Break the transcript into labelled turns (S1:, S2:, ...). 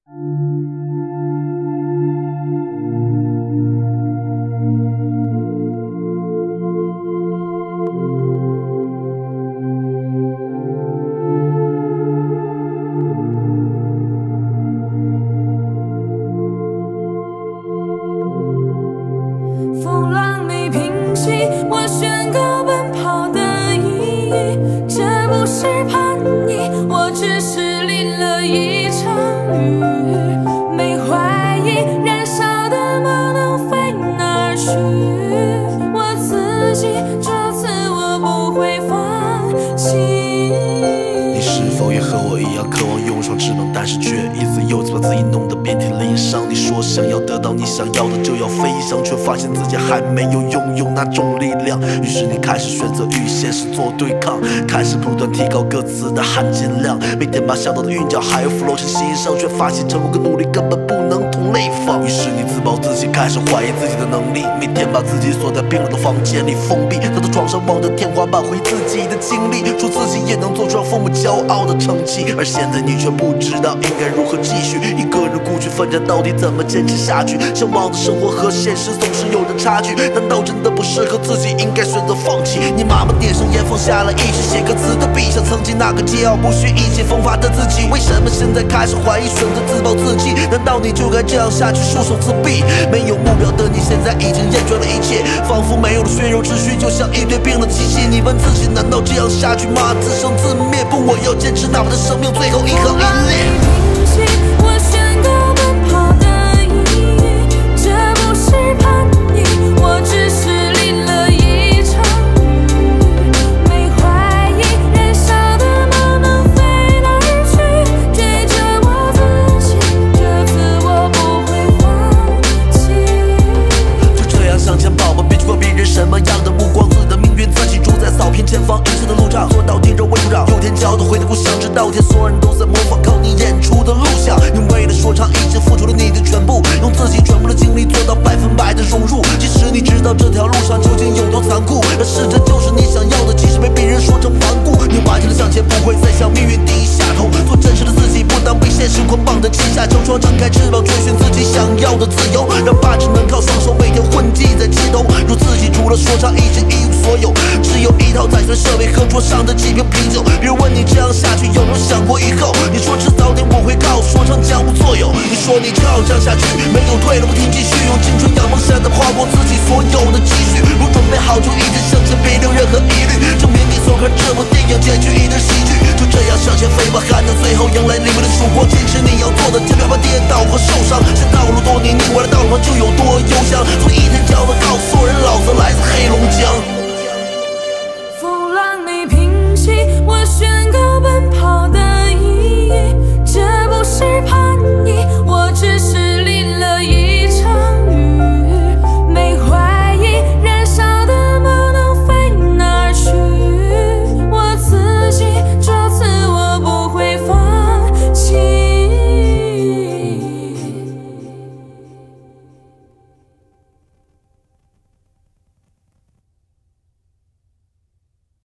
S1: 风浪没平息，我宣告奔跑的意义。这不是叛逆，我只是淋了一场雨。没怀疑，燃烧的梦都飞哪去？我自己，这次我不会放弃。
S2: 你是否也和我一样渴望拥有一双翅膀，但是却一次又一次把自己弄得遍体鳞伤？你说想要得到你想要的就要飞翔，却发现自己还没有拥有那种力量。于是你开始选择与现实做对抗，开始不断提高歌词的含金量，每天把想到的韵脚还有flow缠心上，却发现成功跟努力根本不能同类放。于是你自暴自弃，开始怀疑自己的能力，每天把自己锁在冰冷的房间里封闭，躺在床上望着天花板回忆自己的经历，说自己也能做出让父母骄傲的成绩。而现在你却不知道应该如何继续，一个人孤军奋战到底怎么坚持下去？向往的生活和现实总是有着差距，难道真的不适合自己应该选择放弃？你麻木点上烟放下了一直写歌词的笔，像曾经那个桀骜不驯意气风发的自己。为什么现在开始怀疑选择自暴自弃？难道你就该这样下去束手自斃？没有目标的你现在已经厌倦了一切，仿佛没有了血肉之躯，就像一堆冰冷机器。你问自己，难道这样下去吗？自生自灭，不，我要坚持，哪怕这生命最后一行一列。
S1: 我宣告奔跑的意义，这不是叛逆，我只是淋了一场雨。没怀疑，燃烧的梦都飞哪去？追着我自己，这次我不会放弃。
S2: 就这样向前跑吧，别去管别人什么样的目光，自己的命运自己主宰，扫遍前方一切的路障，做到天热为土壤。有天骄傲地回到故乡，直到天所有人都在模仿，靠你演出的录像。你为了说唱已经付出了你的全部，用自己全部的精力做到100%的融入。即使你知道这条路上究竟有多残酷，但是这就是你想要的，即使被别人说成顽固。你顽强地向前，不会再向命运低下头，做真实的自己，不当被现实捆绑的阶下囚窗，张开翅膀，追寻自己想要的自由，让爸只能靠双手每天混迹在街头。如自己除了说唱已经一无所有，只有一套采算设备和桌上的几瓶啤酒。别人问你这样下去有没有想过以后，你说迟早点我会靠说唱将无作用。你说你就要这样下去，没有退路不停继续，用青春阳光下的花过自己所有的积蓄。如准备好就一直向前，别留任何疑虑，证明你所看这部电影结局一定喜剧。就这样向前飞吧，看到最后迎来黎明的曙光。